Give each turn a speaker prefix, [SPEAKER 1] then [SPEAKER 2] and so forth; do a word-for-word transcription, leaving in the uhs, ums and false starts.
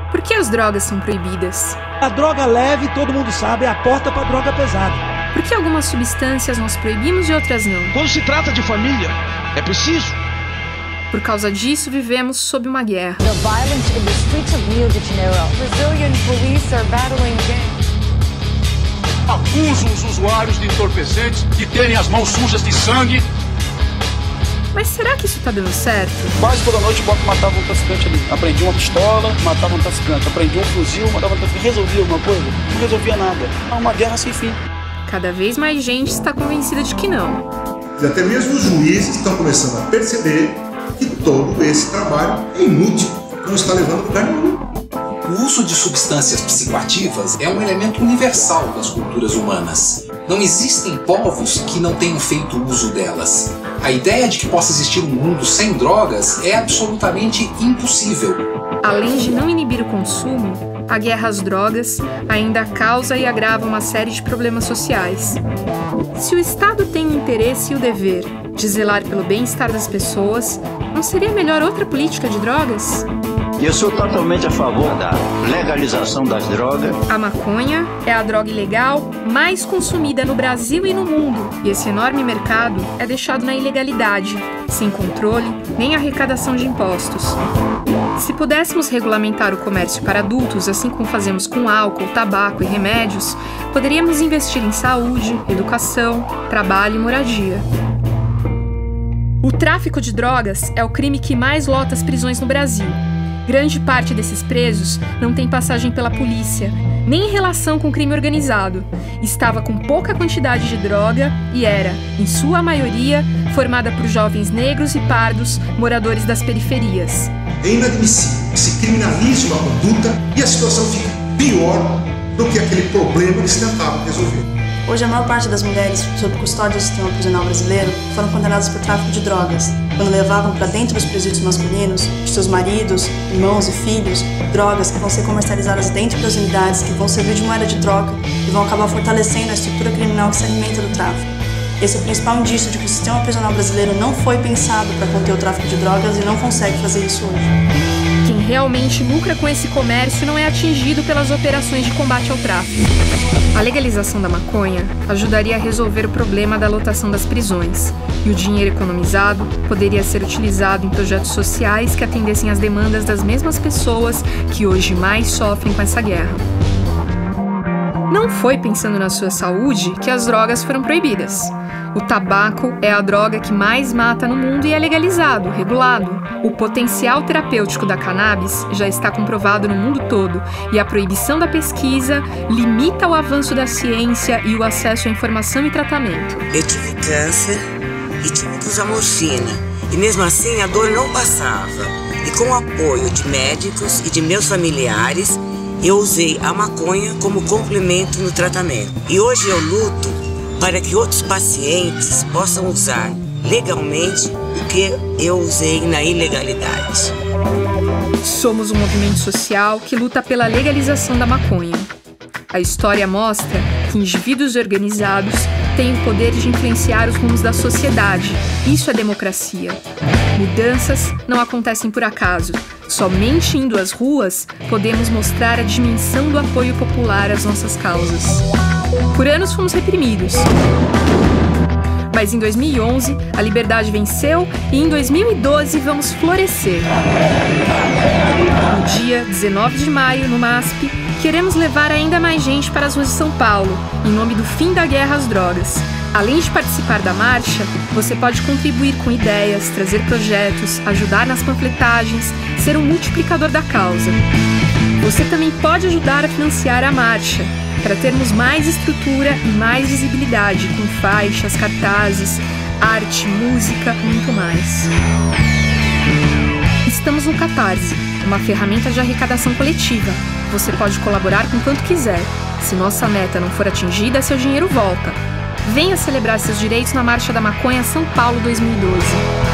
[SPEAKER 1] Por que as drogas são proibidas?
[SPEAKER 2] A droga leve, todo mundo sabe, é a porta para a droga pesada.
[SPEAKER 1] Por que algumas substâncias nós proibimos e outras não?
[SPEAKER 3] Quando se trata de família, é preciso.
[SPEAKER 1] Por causa disso, vivemos sob uma guerra.
[SPEAKER 4] The violence in the streets of Rio de Janeiro. Brazilian police are battling gangs.
[SPEAKER 3] Acusam os usuários de entorpecentes de terem as mãos sujas de sangue.
[SPEAKER 1] Mas será que isso tá dando certo?
[SPEAKER 5] Quase toda noite eu matava um traficante ali. Aprendi uma pistola, matava um traficante. Aprendi um fuzil, matava um traficante. Resolvia alguma coisa? Não resolvia nada. É uma guerra sem fim.
[SPEAKER 1] Cada vez mais gente está convencida de que não.
[SPEAKER 6] E até mesmo os juízes estão começando a perceber que todo esse trabalho é inútil, não está levando a lugar nenhum.
[SPEAKER 7] O uso de substâncias psicoativas é um elemento universal das culturas humanas. Não existem povos que não tenham feito uso delas. A ideia de que possa existir um mundo sem drogas é absolutamente impossível.
[SPEAKER 1] Além de não inibir o consumo, a guerra às drogas ainda causa e agrava uma série de problemas sociais. Se o Estado tem o interesse e o dever de zelar pelo bem-estar das pessoas, não seria melhor outra política de drogas?
[SPEAKER 8] Eu sou totalmente a favor da legalização das drogas.
[SPEAKER 1] A maconha é a droga ilegal mais consumida no Brasil e no mundo. E esse enorme mercado é deixado na ilegalidade, sem controle nem arrecadação de impostos. Se pudéssemos regulamentar o comércio para adultos, assim como fazemos com álcool, tabaco e remédios, poderíamos investir em saúde, educação, trabalho e moradia. O tráfico de drogas é o crime que mais lota as prisões no Brasil. Grande parte desses presos não tem passagem pela polícia, nem em relação com o crime organizado. Estava com pouca quantidade de droga e era, em sua maioria, formada por jovens negros e pardos, moradores das periferias.
[SPEAKER 6] É inadmissível que se criminalize uma conduta e a situação fique pior do que aquele problema que se tentava resolver.
[SPEAKER 9] Hoje, a maior parte das mulheres sob custódia do sistema prisional brasileiro foram condenadas por tráfico de drogas, quando levavam para dentro dos presídios masculinos, de seus maridos, irmãos e filhos, drogas que vão ser comercializadas dentro das unidades, que vão servir de moeda de troca e vão acabar fortalecendo a estrutura criminal que se alimenta do tráfico. Esse é o principal indício de que o sistema prisional brasileiro não foi pensado para conter o tráfico de drogas e não consegue fazer isso hoje.
[SPEAKER 1] Quem realmente lucra com esse comércio não é atingido pelas operações de combate ao tráfico. A legalização da maconha ajudaria a resolver o problema da lotação das prisões, e o dinheiro economizado poderia ser utilizado em projetos sociais que atendessem às demandas das mesmas pessoas que hoje mais sofrem com essa guerra. Não foi pensando na sua saúde que as drogas foram proibidas. O tabaco é a droga que mais mata no mundo e é legalizado, regulado. O potencial terapêutico da cannabis já está comprovado no mundo todo e a proibição da pesquisa limita o avanço da ciência e o acesso à informação e tratamento.
[SPEAKER 10] Eu tive câncer e tive que usar morfina e mesmo assim a dor não passava. E com o apoio de médicos e de meus familiares, eu usei a maconha como complemento no tratamento. E hoje eu luto para que outros pacientes possam usar legalmente o que eu usei na ilegalidade.
[SPEAKER 1] Somos um movimento social que luta pela legalização da maconha. A história mostra que indivíduos organizados têm o poder de influenciar os rumos da sociedade. Isso é democracia. Mudanças não acontecem por acaso. Somente indo às ruas podemos mostrar a dimensão do apoio popular às nossas causas. Por anos fomos reprimidos. Mas em dois mil e onze, a liberdade venceu e em dois mil e doze vamos florescer. No dia dezenove de maio, no MASP, queremos levar ainda mais gente para as ruas de São Paulo, em nome do fim da guerra às drogas. Além de participar da marcha, você pode contribuir com ideias, trazer projetos, ajudar nas panfletagens, ser um multiplicador da causa. Você também pode ajudar a financiar a marcha, para termos mais estrutura e mais visibilidade, com faixas, cartazes, arte, música, muito mais. Estamos no Catarse, uma ferramenta de arrecadação coletiva. Você pode colaborar com quanto quiser. Se nossa meta não for atingida, seu dinheiro volta. Venha celebrar seus direitos na Marcha da Maconha São Paulo dois mil e doze.